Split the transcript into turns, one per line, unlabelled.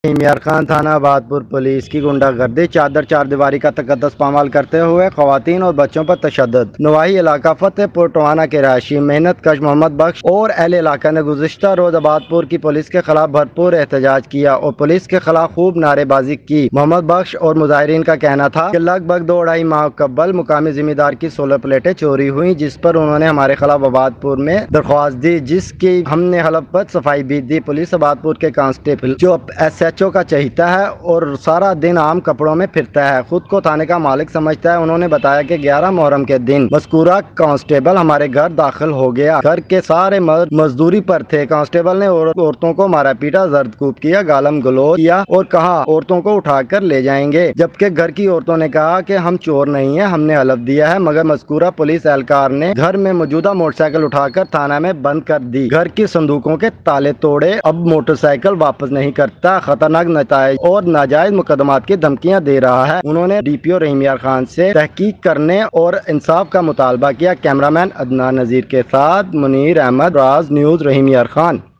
یار خان تھانہ آبادپور پولیس کی غنڈہ گردی، چادر چار دیواری کا تقدس پامال کرتے ہوئے خواتین اور بچوں پر تشدد۔ نواحی علاقہ فتح پور ٹوانہ کے رہائشی محنت کش محمد بخش اور اہل علاقہ نے گزشتہ روز آبادپور کی پولیس کے خلاف بھرپور احتجاج کیا اور پولیس کے خلاف خوب نعرے بازی کی۔ محمد بخش اور مظاہرین کا کہنا تھا کہ لگ بھگ 2-2.5 ماہ قبل مقامی ذمہ دار کی سولر پلیٹیں چوری ہوئیں، جس پر انہوں نے ہمارے خلاف آبادپور میں درخواست دی، جس کی ہم نے حلف بد صفائی بھی دی۔ پولیس آبادپور کے کانسٹیبل جو SHO کا چہیتا ہے اور سارا دن عام کپڑوں میں پھرتا ہے، خود کو تھانے کا مالک سمجھتا ہے، انہوں نے بتایا کہ 11 محرم کے دن مذکورہ کانسٹیبل ہمارے گھر داخل ہو گیا۔ گھر کے سارے مرد مزدوری پر تھے۔ کانسٹیبل نے عورتوں کو مارا پیٹا، زرد کوب کیا، گالم گلوچ کیا اور کہا عورتوں کو اٹھا کر لے جائیں گے، جبکہ گھر کی عورتوں نے کہا کہ ہم چور نہیں ہیں، ہم نے حلف دیا ہے، مگر مذکورہ پولیس اہلکار نے گھر میں موجودہ موٹر سائیکل اٹھا کر تھانہ میں بند کر دی، گھر کی صندوقوں کے تالے توڑے، اب موٹر سائیکل واپس نہیں کرتا، خطرناک نتائج اور ناجائز مقدمات کی دھمکیاں دے رہا ہے۔ انہوں نے DPO رحیم یار خان سے تحقیق کرنے اور انصاف کا مطالبہ کیا۔ کیمرامین عدنان نذیر کے ساتھ منیر احمد، راز نیوز، رحیم یار خان۔